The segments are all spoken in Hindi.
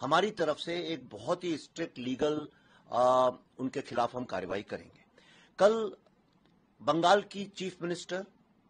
हमारी तरफ से एक बहुत ही स्ट्रिक्ट लीगल उनके खिलाफ हम कार्रवाई करेंगे। कल बंगाल की चीफ मिनिस्टर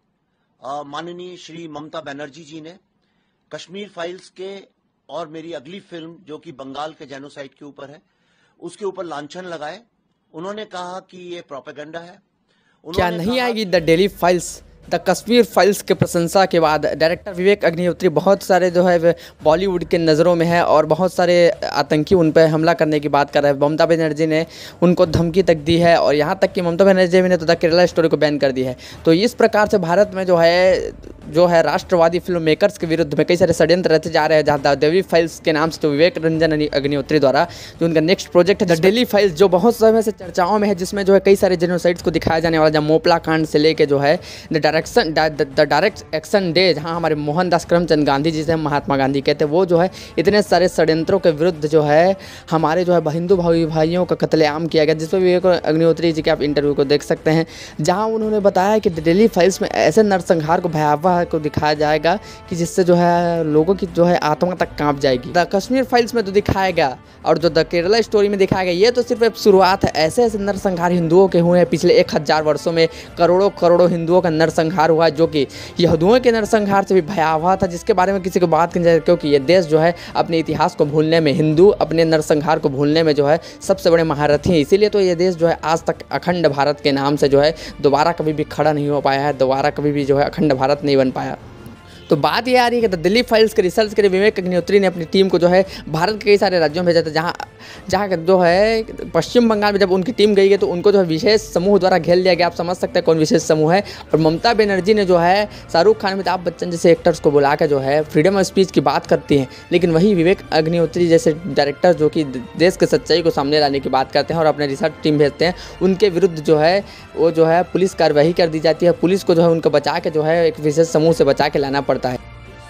माननीय श्री ममता बनर्जी जी ने कश्मीर फाइल्स के और मेरी अगली फिल्म जो कि बंगाल के जेनोसाइड के ऊपर है उसके ऊपर लांछन लगाए। उन्होंने कहा कि ये प्रोपेगेंडा है। क्या नहीं आएगी the Delhi files the Kashmir files के प्रशंसा के बाद डायरेक्टर विवेक अग्निहोत्री बहुत सारे जो है बॉलीवुड के नज़रों में है और बहुत सारे आतंकी उन पर हमला करने की बात कर रहे हैं। ममता बनर्जी ने उनको धमकी तक दी है और यहाँ तक कि ममता बनर्जी ने तो द केरला स्टोरी को बैन कर दी है। तो इस प्रकार से भारत में जो है राष्ट्रवादी फिल्म मेकर्स के विरुद्ध में कई सारे षड्यंत्र रहते जा रहे हैं। जहाँ द डेली फाइल्स के नाम से जो विवेक रंजन अग्निहोत्री द्वारा जो उनका नेक्स्ट प्रोजेक्ट है द डेली फाइल्स, जो बहुत समय से चर्चाओं में है, जिसमें जो है कई सारे जेनोसाइड्स को दिखाया जाने वाला, जहाँ मोपला कांड से लेके जो है द डायरेक्ट एक्शन डे, जहाँ हमारे मोहनदास करमचंद गांधी जी से महात्मा गांधी कहते हैं, वो जो है इतने सारे षड्यंत्रों के विरुद्ध जो है हमारे जो है हिंदू भाइयों का कत्लेआम किया गया, जिसमें विवेक अग्निहोत्री जी के आप इंटरव्यू को देख सकते हैं, जहाँ उन्होंने बताया कि द डेली फाइल्स में ऐसे नरसंहार को भयावह को दिखाया जाएगा कि जिससे जो है लोगों की जो है आत्मा तक कांप जाएगी। द कश्मीर फाइल्स में तो दिखाएगा और जो द केरला स्टोरी में दिखाया गया, ये तो सिर्फ एक शुरुआत है। ऐसे ऐसे नरसंहार हिंदुओं के हुए हैं पिछले 1000 वर्षों में। करोड़ों हिंदुओं का नरसंहार हुआ, जो कि यहूदियों के नरसंहार से भी भयावह था, जिसके बारे में किसी को बात नहीं जाए, क्योंकि ये देश जो है अपने इतिहास को भूलने में, हिंदू अपने नरसंहार को भूलने में जो है सबसे बड़े महारथी हैं। इसीलिए तो ये देश जो है आज तक अखंड भारत के नाम से जो है दोबारा कभी भी खड़ा नहीं हो पाया है, दोबारा कभी भी जो है अखंड भारत नहीं बन पाया। तो बात ये आ रही है कि द दिल्ली फाइल्स के रिसर्च के लिए विवेक अग्निहोत्री ने अपनी टीम को जो है भारत के कई सारे राज्यों में भेजा था, जहाँ जो है पश्चिम बंगाल में जब उनकी टीम गई है तो उनको जो है विशेष समूह द्वारा घेर लिया गया। आप समझ सकते हैं कौन विशेष समूह है। और ममता बनर्जी ने जो है शाहरुख खान, अमिताभ बच्चन जैसे एक्टर्स को बुला कर जो है फ्रीडम ऑफ स्पीच की बात करती हैं, लेकिन वही विवेक अग्निहोत्री जैसे डायरेक्टर जो कि देश के सच्चाई को सामने लाने की बात करते हैं और अपने रिसर्च टीम भेजते हैं, उनके विरुद्ध जो है वो जो है पुलिस कार्रवाई कर दी जाती है। पुलिस को जो है उनको बचा के जो है एक विशेष समूह से बचा के लाना पड़ता है।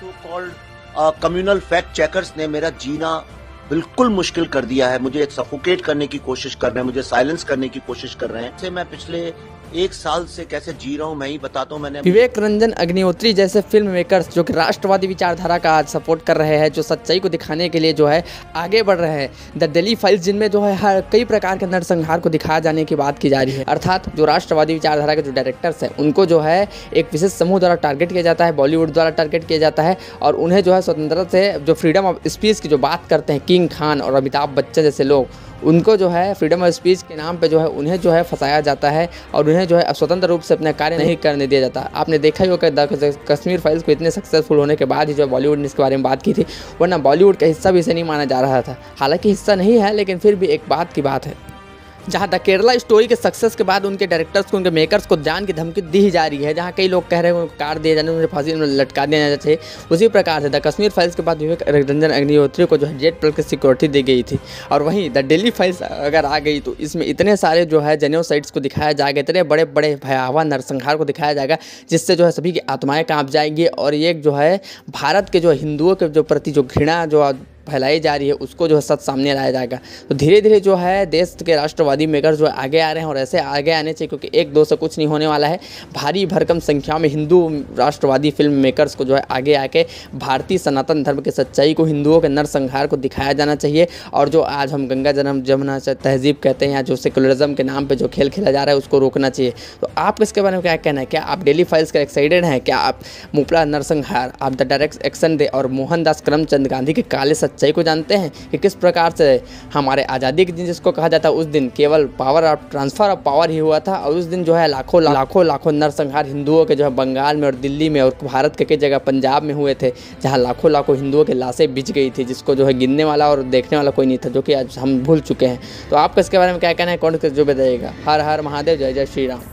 कम्युनल फैक्ट चेकर्स ने मेरा जीना बिल्कुल मुश्किल कर दिया है। मुझे सफोकेट करने की कोशिश कर रहे हैं, मुझे साइलेंस करने की कोशिश कर रहे हैं। मैं पिछले 1 साल से कैसे जी रहा हूं मैं ही बताता हूं। मैंने विवेक रंजन अग्निहोत्री जैसे फिल्म मेकर्स जो कि राष्ट्रवादी विचारधारा का आज सपोर्ट कर रहे हैं, जो सच्चाई को दिखाने के लिए जो है आगे बढ़ रहे हैं। द दिल्ली फाइल्स जिनमें जो है हर कई प्रकार के नरसंहार को दिखाया जाने की बात की जा रही है, अर्थात जो राष्ट्रवादी विचारधारा के जो डायरेक्टर्स हैं उनको जो है एक विशेष समूह द्वारा टारगेट किया जाता है, बॉलीवुड द्वारा टारगेट किया जाता है और उन्हें जो है स्वतंत्रता से जो फ्रीडम ऑफ स्पीच की जो बात करते हैं, किंग खान और अमिताभ बच्चन जैसे लोग, उनको जो है फ्रीडम ऑफ स्पीच के नाम पे जो है उन्हें जो है फंसाया जाता है और उन्हें जो है स्वतंत्र रूप से अपना कार्य नहीं करने दिया जाता। आपने देखा ही होगा कश्मीर फाइल्स को इतने सक्सेसफुल होने के बाद ही जो बॉलीवुड ने इसके बारे में बात की थी, वरना बॉलीवुड का हिस्सा भी इसे नहीं माना जा रहा था। हालांकि हिस्सा नहीं है, लेकिन फिर भी एक बात की बात है, जहाँ द केरला स्टोरी के सक्सेस के बाद उनके डायरेक्टर्स को, उनके मेकर्स को जान की धमकी दी ही जा रही है। जहाँ कई लोग कह रहे हैं उनको काट दिए जाने, उन्हें फांसी में लटका दिया जाना चाहिए। उसी प्रकार से द कश्मीर फाइल्स के बाद विवेक रंजन अग्निहोत्री को जो है जेट प्लस की सिक्योरिटी दी गई थी। और वहीं द डेली फाइल्स अगर आ गई तो इसमें इतने सारे जो है जेनोसाइड्स को दिखाया जाएगा, इतने बड़े बड़े भयावह नरसंहार को दिखाया जाएगा, जिससे जो है सभी की आत्माएँ काँप जाएंगी और ये जो है भारत के जो हिंदुओं के जो प्रति जो घृणा जो फैलाई जा रही है उसको जो है सच सामने लाया जाएगा। तो धीरे धीरे जो है देश के राष्ट्रवादी मेकर्स जो आगे आ रहे हैं और ऐसे आगे आने चाहिए, क्योंकि 1-2 से कुछ नहीं होने वाला है। भारी भरकम संख्या में हिंदू राष्ट्रवादी फिल्म मेकर्स को जो है आगे आके भारतीय सनातन धर्म की सच्चाई को, हिंदुओं के नरसंहार को दिखाया जाना चाहिए। और जो आज हम गंगा जमुना तहजीब कहते हैं या जो सेकुलरिज्म के नाम पर जो खेल खेला जा रहा है उसको रोकना चाहिए। तो आप इसके बारे में क्या कहना है? क्या आप डेली फाइल्स का एक्साइटेड हैं? क्या आप मुपला नरसंहार, आप द डायरेक्ट एक्शन डे और मोहनदास करमचंद गांधी के काले सच्चाई को जानते हैं कि किस प्रकार से हमारे आज़ादी के दिन जिसको कहा जाता है उस दिन केवल power of transfer of power ही हुआ था और उस दिन जो है लाखों नरसंहार हिंदुओं के जो है बंगाल में और दिल्ली में और भारत के कई जगह पंजाब में हुए थे, जहां लाखों हिंदुओं की लाशें बिछ गई थी, जिसको जो है गिनने वाला और देखने वाला कोई नहीं था, जो कि आज हम भूल चुके हैं। तो आपको इसके बारे में क्या कहना है? कौन जो बताइएगा। हर हर महादेव, जय जय श्री राम।